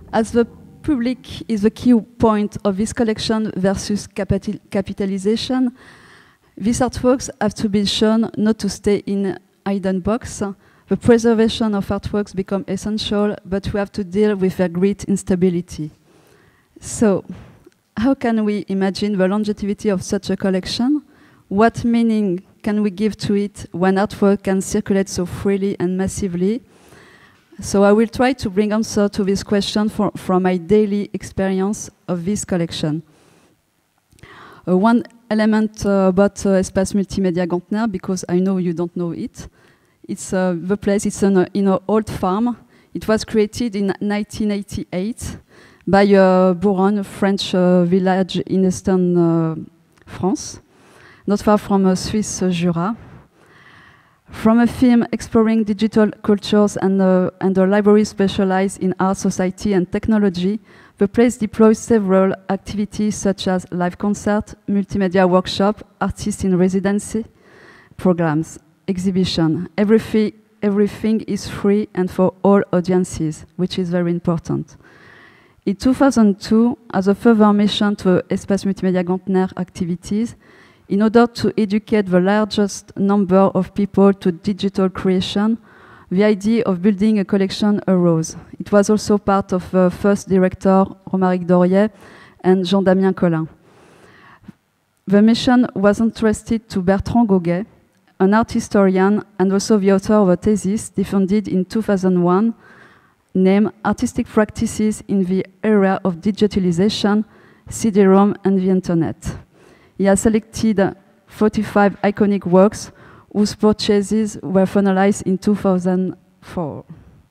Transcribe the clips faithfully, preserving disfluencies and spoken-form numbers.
As the public is the key point of this collection versus capital capitalization, these artworks have to be shown not to stay in hidden box. The preservation of artworks becomes essential, but we have to deal with their great instability. So, how can we imagine the longevity of such a collection? What meaning can we give to it when artwork can circulate so freely and massively? So I will try to bring answer to this question for, from my daily experience of this collection. Uh, one element uh, about uh, Espace Multimédia Gantner, because I know you don't know it. It's uh, the place, it's an, uh, in an old farm. It was created in nineteen eighty-eight by uh, Bouronne, a French uh, village in eastern uh, France, not far from uh, Swiss uh, Jura. From a film exploring digital cultures and, uh, and a library specialized in art, society and technology, the place deploys several activities such as live concert, multimedia workshop, artists in residency, programs, exhibition. Everything, everything is free and for all audiences, which is very important. In two thousand two, as a further mission to Espace Multimédia Gantner activities, in order to educate the largest number of people to digital creation, the idea of building a collection arose. It was also part of the first director, Romaric Dorier, and Jean-Damien Collin. The mission was entrusted to Bertrand Goguet, an art historian and also the author of a thesis defended in two thousand one, named Artistic Practices in the Era of Digitalization, C D ROM and the Internet. He has selected forty-five iconic works whose purchases were finalized in two thousand four.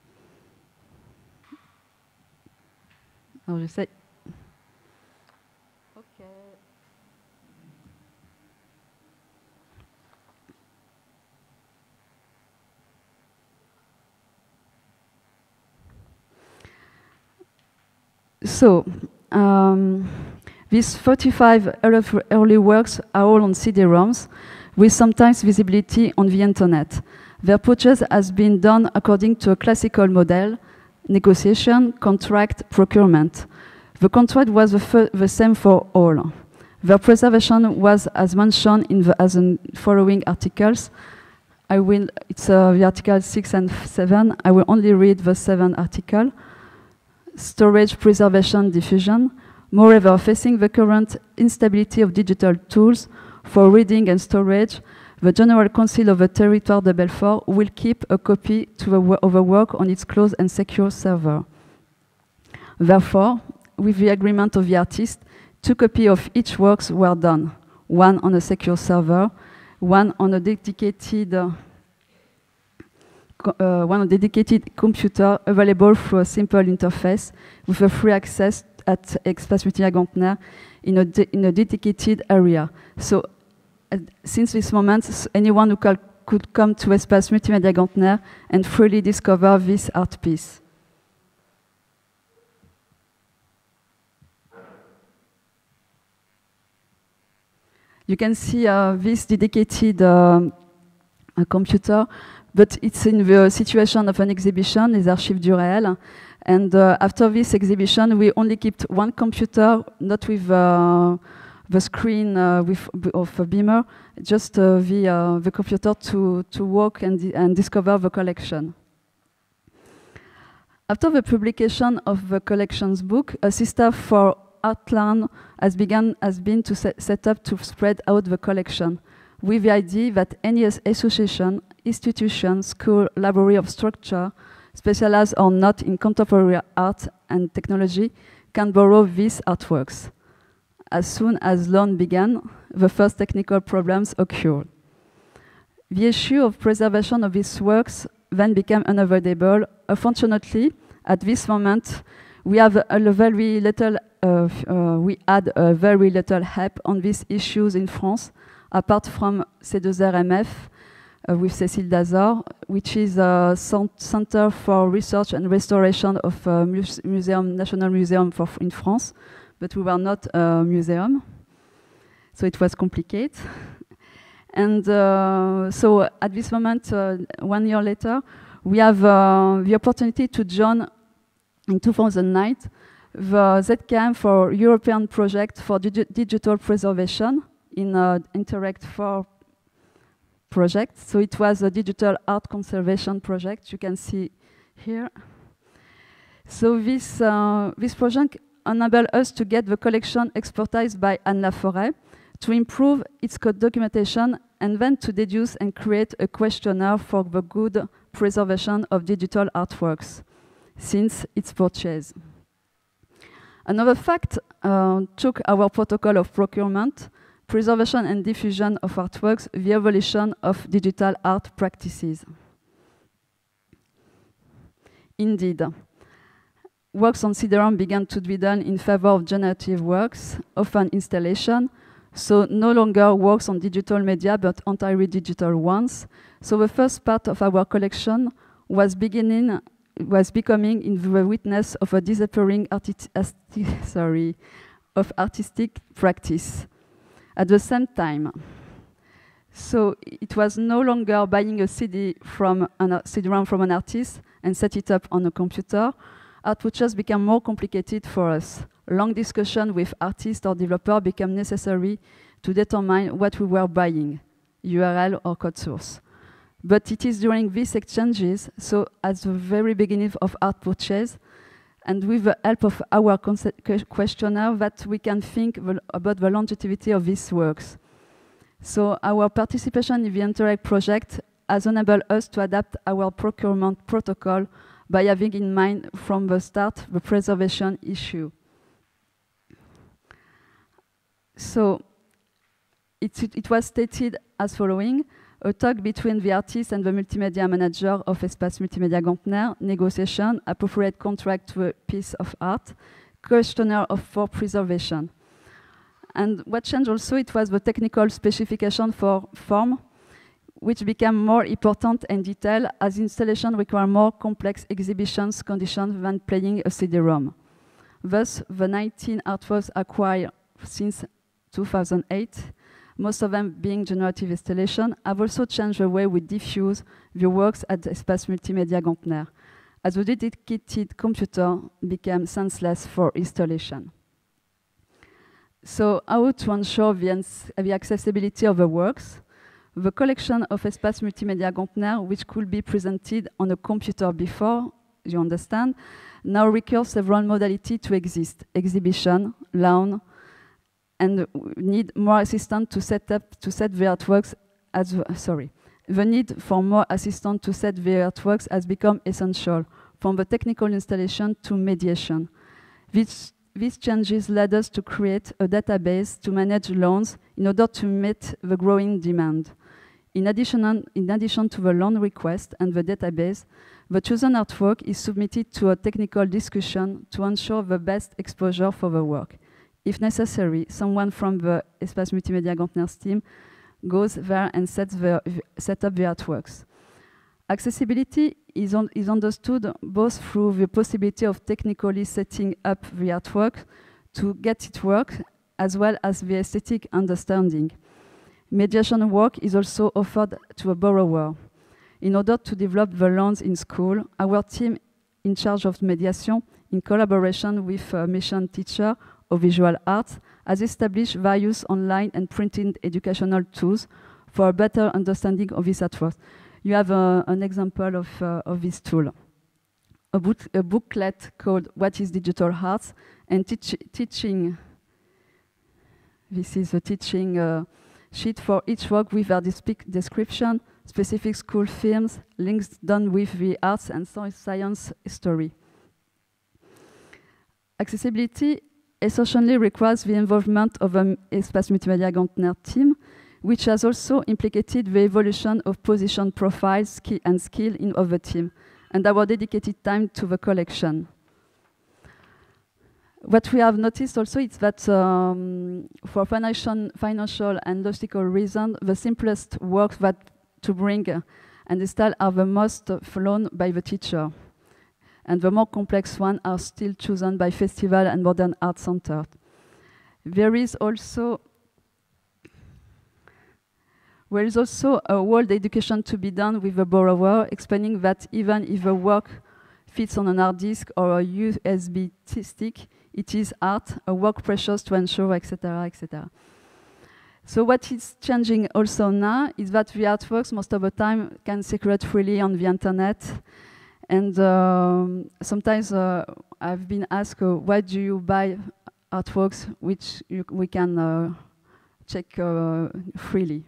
Alors, je sais. Okay. So, um, these forty-five early works are all on C D ROMs, with sometimes visibility on the internet. Their purchase has been done according to a classical model, negotiation, contract, procurement. The contract was the, the same for all. Their preservation was as mentioned in the as in following articles. I will, it's uh, the article six and seven. I will only read the seventh article. Storage, preservation, diffusion. Moreover, facing the current instability of digital tools for reading and storage, the General Council of the Territoire de Belfort will keep a copy to the of the work on its closed and secure server. Therefore, with the agreement of the artist, two copies of each work were done, one on a secure server, one on a dedicated uh, uh, one on a dedicated computer available through a simple interface with a free access at Espace Multimédia Gantner in a, in a dedicated area. So, uh, since this moment, anyone who could come to Espace Multimédia Gantner and freely discover this art piece. You can see uh, this dedicated uh, computer, but it's in the situation of an exhibition, les Archives du Réel. And uh, after this exhibition, we only kept one computer, not with uh, the screen uh, with, of a beamer, just uh, the, uh, the computer to, to walk and, and discover the collection. After the publication of the collections book, a system for Artland has, begun, has been to set, set up to spread out the collection, with the idea that any association, institution, school, library of structure, specialized or not in contemporary art and technology, can borrow these artworks. As soon as loan began, the first technical problems occurred. The issue of preservation of these works then became unavoidable. Unfortunately, at this moment, we have a very little, uh, uh, we had a very little help on these issues in France, apart from C two R M F, Uh, with Cécile Dazor, which is a Center for Research and Restoration of uh, Muse Museum, National Museum for, in France, but we were not a museum, so it was complicated. And uh, so at this moment, uh, one year later, we have uh, the opportunity to join in two thousand nine, the Z K M for European project for digi digital preservation in uh, Interact four project. So it was a digital art conservation project, you can see here. So this, uh, this project enabled us to get the collection expertise by Anne Laforêt to improve its code documentation and then to deduce and create a questionnaire for the good preservation of digital artworks since its purchase. Another fact uh, took our protocol of procurement, preservation and diffusion of artworks, the evolution of digital art practices. Indeed, works on C D ROM began to be done in favor of generative works, often installation, so no longer works on digital media, but entirely digital ones. So the first part of our collection was beginning, was becoming in the witness of a disappearing arti sorry, of artistic practice. At the same time, so it was no longer buying a C D from an C D ROM from an artist and set it up on a computer. Art purchase became more complicated for us. Long discussion with artists or developer became necessary to determine what we were buying, U R L or code source. But it is during these exchanges, so at the very beginning of art purchase, and with the help of our questionnaire, that we can think about the longevity of these works. So our participation in the Interact project has enabled us to adapt our procurement protocol by having in mind from the start the preservation issue. So it, it was stated as following: a talk between the artist and the multimedia manager of Espace Multimédia Gantner, negotiation, appropriate contract to a piece of art, questionnaire of for preservation. And what changed also, it was the technical specification for form, which became more important and detailed as installation require more complex exhibitions conditions than playing a C D ROM. Thus, the nineteen artworks acquired since two thousand eight, most of them being generative installation, have also changed the way we diffuse the works at Espace Multimédia Gantner, as the dedicated computer became senseless for installation. So how to ensure the, the accessibility of the works? The collection of Espace Multimédia Gantner, which could be presented on a computer before, you understand, now requires several modalities to exist: exhibition, loan, and need more assistance to set up to set the artworks as sorry. The need for more assistance to set the artworks has become essential, from the technical installation to mediation. This, these changes led us to create a database to manage loans in order to meet the growing demand. In addition, in addition to the loan request and the database, the chosen artwork is submitted to a technical discussion to ensure the best exposure for the work. If necessary, someone from the Espace Multimédia Gantner's team goes there and sets the, set up the artworks. Accessibility is, on, is understood both through the possibility of technically setting up the artwork to get it work, as well as the aesthetic understanding. Mediation work is also offered to a borrower. In order to develop the loans in school, our team in charge of mediation, in collaboration with a mission teacher of visual arts, has established various online and printed educational tools for a better understanding of this artwork. You have uh, an example of, uh, of this tool. A, book, a booklet called What is Digital Arts, and teach, teaching, this is a teaching uh, sheet for each work with their description, specific school themes, links done with the arts and science history. Accessibility essentially requires the involvement of an Espace Multimédia Gantner team, which has also implicated the evolution of position profiles and skill in other team, and our dedicated time to the collection. What we have noticed also is that um, for financial, financial and logistical reasons, the simplest works that to bring uh, and install are the most uh, flown by the teacher. And the more complex ones are still chosen by festival and modern art center. There is also there is also a world education to be done with the borrower, explaining that even if the work fits on an hard disk or a U S B stick, it is art, a work precious to ensure, et cetera, et cetera. So what is changing also now is that the artworks most of the time can circulate freely on the internet. And um, sometimes uh, I've been asked, uh, why do you buy artworks which you, we can uh, check uh, freely?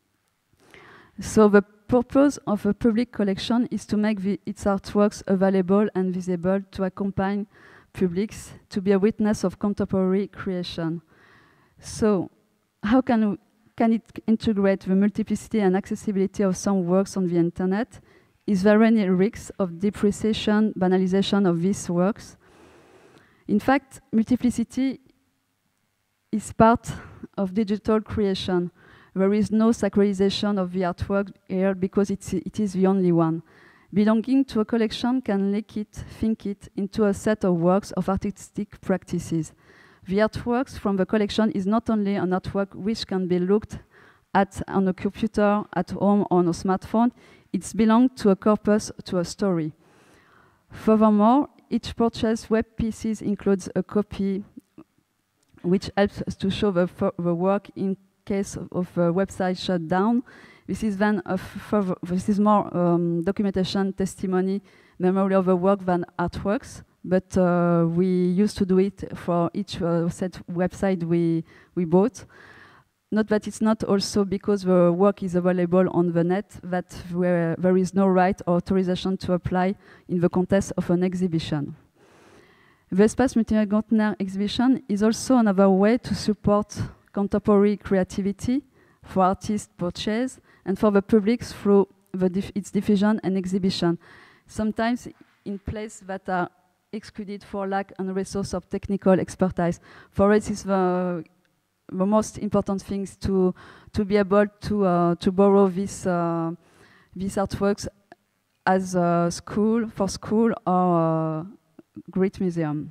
So the purpose of a public collection is to make the, its artworks available and visible to accompany publics, to be a witness of contemporary creation. So how can, we, can it integrate the multiplicity and accessibility of some works on the internet? Is there any risk of depreciation, banalization of these works? In fact, multiplicity is part of digital creation. There is no sacralization of the artwork here because it's, it is the only one. Belonging to a collection can link it, think it, into a set of works of artistic practices. The artworks from the collection is not only an artwork which can be looked at on a computer, at home, or on a smartphone, it belongs to a corpus, to a story. Furthermore, each purchased web piece includes a copy which helps us to show the, the work in case of, of a website shut down. This is then a further, this is more um, documentation, testimony, memory of the work than artworks. But uh, we used to do it for each uh, set website we, we bought. Not that it's not also because the work is available on the net, that where there is no right or authorization to apply in the context of an exhibition. The Espace Multimédia Gantner exhibition is also another way to support contemporary creativity for artists' purchase and for the public through the dif its diffusion and exhibition, sometimes in places that are excluded for lack and resource of technical expertise. For us, it's the, the most important things to to be able to uh, to borrow this uh, these artworks as a school for school or a great museum.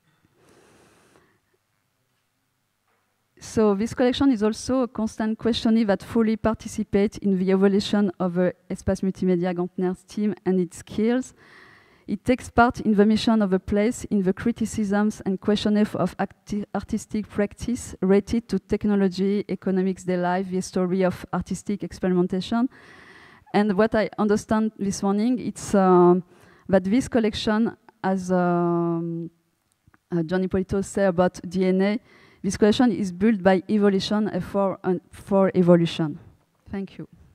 So this collection is also a constant questioning that fully participates in the evolution of the Espace Multimédia Gantner's team and its skills. It takes part in the mission of the place, in the criticisms and questioning of artistic practice related to technology, economics, day life, the story of artistic experimentation. And what I understand this morning, it's uh, that this collection, as um, uh, John Ippolito said about D N A, this collection is built by evolution and for, uh, for evolution. Thank you.